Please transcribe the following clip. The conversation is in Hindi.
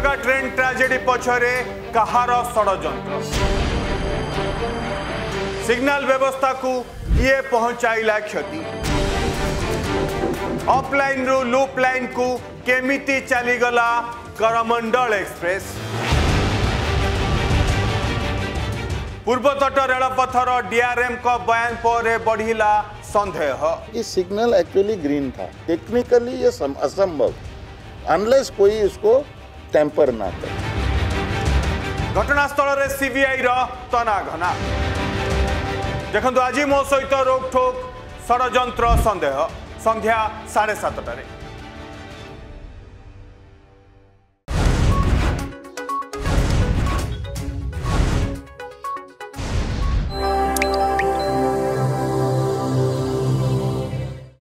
मेगा ट्रेन ट्रेजेडी पछरे कहार षड्यंत्र सिग्नल व्यवस्था को ये पहुंचाइला क्षति ऑफलाइन रु लूप लाइन को केमिति चलीगला करमंडल एक्सप्रेस पूर्वतट रेलपथर डीआरएम का बयान पर बढ़िला संदेह। ये सिग्नल एक्चुअली ग्रीन था, टेक्निकली ये असंभव अनलेस कोई इसको टेम्पर ना करे। घटनास्थल रे सीबीआई रो तनाघना देखंतु आज मो सहित रोकठोक षड्यंत्र संदेह संध्या 7:30